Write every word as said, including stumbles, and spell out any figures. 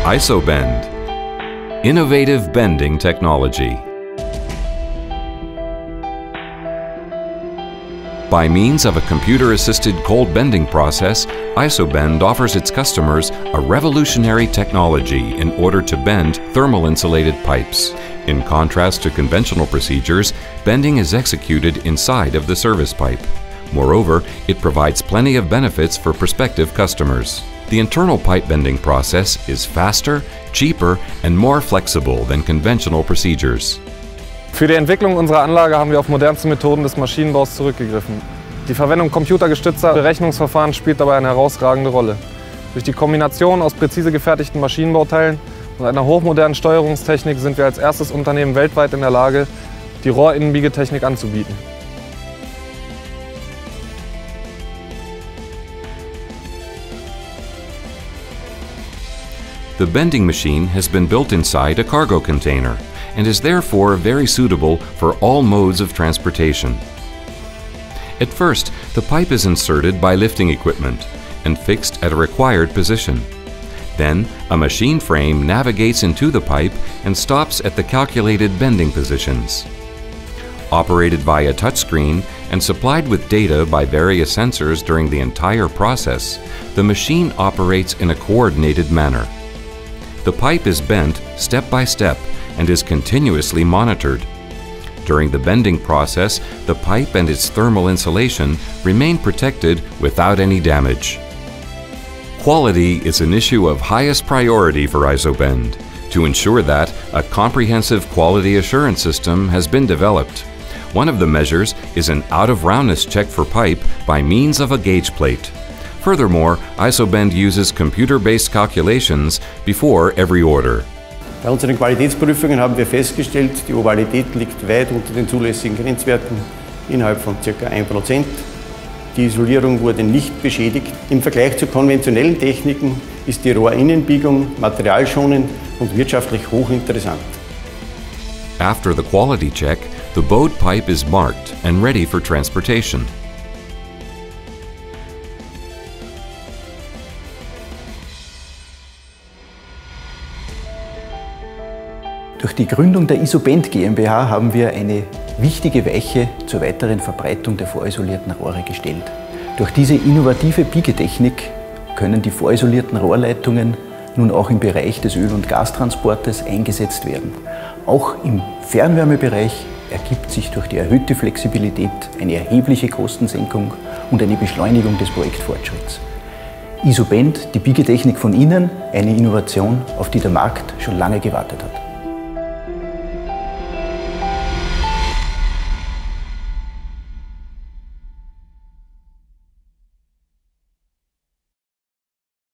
isobend, innovative bending technology. By means of a computer-assisted cold bending process, isobend offers its customers a revolutionary technology in order to bend thermal-insulated pipes. In contrast to conventional procedures, bending is executed inside of the service pipe. Moreover, it provides plenty of benefits for prospective customers. The internal pipe bending process is faster, cheaper, and more flexible than conventional procedures. Für die Entwicklung unserer Anlage haben wir auf modernste Methoden des Maschinenbaus zurückgegriffen. Die Verwendung computergestützter Berechnungsverfahren spielt dabei eine herausragende Rolle. Durch die Kombination aus präzise gefertigten Maschinenbauteilen und einer hochmodernen Steuerungstechnik sind wir als erstes Unternehmen weltweit in der Lage, die Rohrinnenbiegetechnik anzubieten. The bending machine has been built inside a cargo container and is therefore very suitable for all modes of transportation. At first, the pipe is inserted by lifting equipment and fixed at a required position. Then, a machine frame navigates into the pipe and stops at the calculated bending positions. Operated via touchscreen and supplied with data by various sensors during the entire process, the machine operates in a coordinated manner. The pipe is bent step by step and is continuously monitored. During the bending process, the pipe and its thermal insulation remain protected without any damage. Quality is an issue of highest priority for isobend. To ensure that, a comprehensive quality assurance system has been developed. One of the measures is an out-of-roundness check for pipe by means of a gauge plate. Furthermore, isobend uses computer-based calculations before every order. Bei unseren Qualitätsprüfungen haben wir festgestellt, die Ovalität liegt weit unter den zulässigen Grenzwerten, innerhalb von ca. ein Prozent. Die Isolierung wurde nicht beschädigt. Im Vergleich zu konventionellen Techniken ist die Rohrinnenbiegung materialschonend und wirtschaftlich hochinteressant. After the quality check, the bowed pipe is marked and ready for transportation. Durch die Gründung der isobend GmbH haben wir eine wichtige Weiche zur weiteren Verbreitung der vorisolierten Rohre gestellt. Durch diese innovative Biegetechnik können die vorisolierten Rohrleitungen nun auch im Bereich des Öl- und Gastransportes eingesetzt werden. Auch im Fernwärmebereich ergibt sich durch die erhöhte Flexibilität eine erhebliche Kostensenkung und eine Beschleunigung des Projektfortschritts. isobend, die Biegetechnik von innen, eine Innovation, auf die der Markt schon lange gewartet hat.